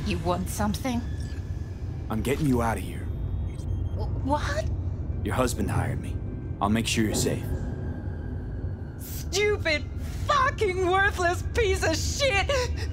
You want something? I'm getting you out of here. What? Your husband hired me. I'll make sure you're safe. Stupid, fucking worthless piece of shit!